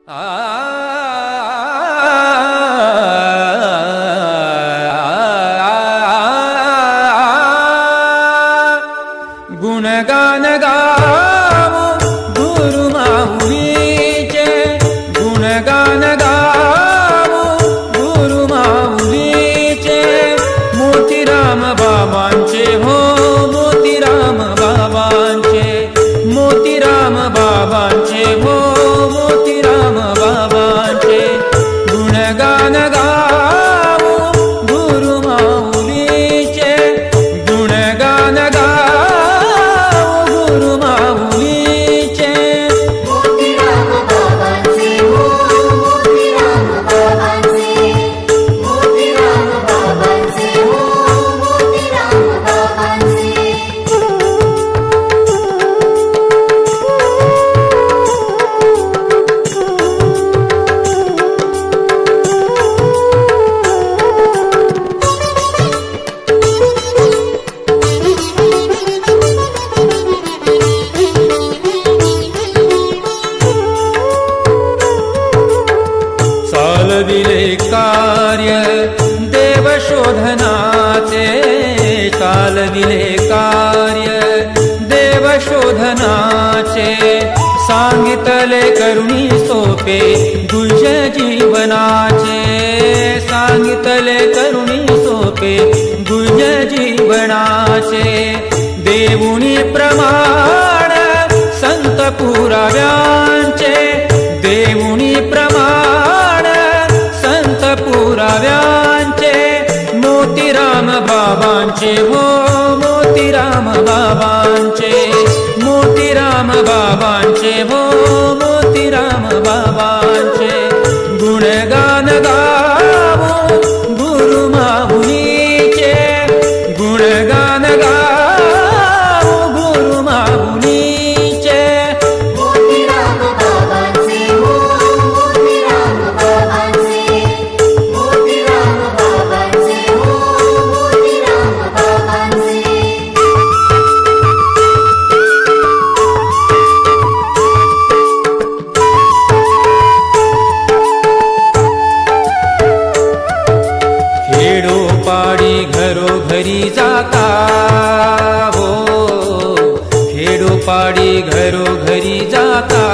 गुणगान गावो गुरु माऊलीचे, गुणगान गावो गुरु माऊलीचे, मोतीराम बाबांचे हो मोतीराम बाबांचे, मोतीराम बाबांचे हो मोतीराम बाबांचे, गुणगान गावो गुरु माऊलीचे, गुणगान चालविले कार्य देव शोधनाचे, चालविले कार्य देव शोधनाचे, सांगितले करुणी सोपे गुह्य जीवनाचे, सांगितले करुणी सोपे गुह्य जीवनाचे, देऊनी प्रमाण संत पुराव्यांचे, देऊनी प्रमाण संत पुराव्यांचे, मोतीराम बाबांचे हो मोतीराम बाबांचे, मोतीराम बाबांचे हो मोतीराम बाबांचे, गुणगान गावो गुरु माऊलीचे, गुणगान गावो गुरु माऊलीचे, मोतीराम बाबांचे हो मोतीराम बाबांचे, मोतीराम बाबांचे हो मोतीराम बाबांचे. खेडोपाडी घरोघरी जाता हो, खेडोपाडी घरोघरी जाता,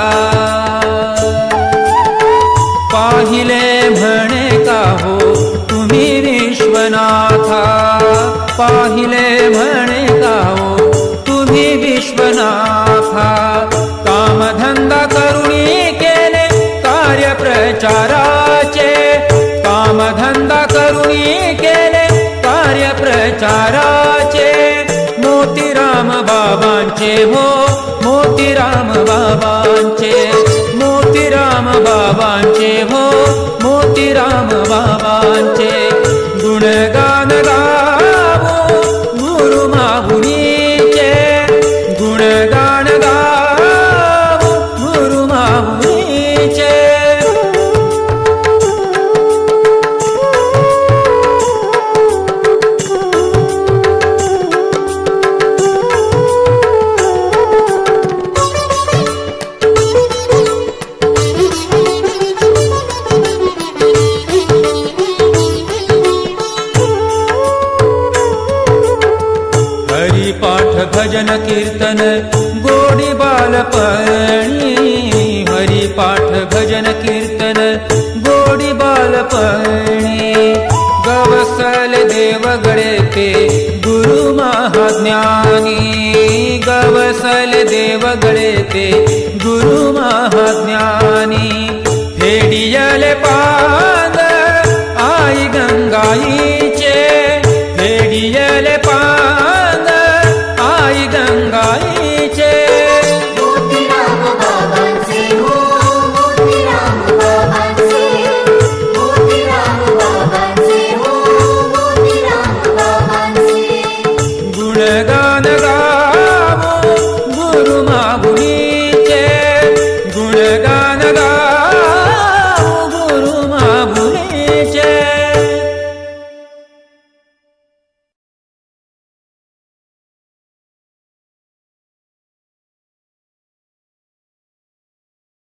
पाहिले म्हणे का हो तुम्ही विश्वनाथा, पाहिले म्हणे का हो तुम्ही विश्वनाथा, कामधंदा करुणी केले कार्य प्रचाराचे, कामधंदा करुणी केले कार्य प्रचाराचे, मोतीराम बाबांचे हो मोतीराम बाबांचे, मोतीराम बाबांचे हो मोतीराम बाबांचे, गुणगान गावो गुरु माऊलीचे, गुणगान गावो गुरु माऊलीचे. हरिपाठ भजन कीर्तन गोडी बालपणी, हरिपाठ भजन कीर्तन गोडी बालपणी, गवसल देवगडे ते गुरु महाज्ञानी, गवसल देवगडे ते गुरु महाज्ञानी.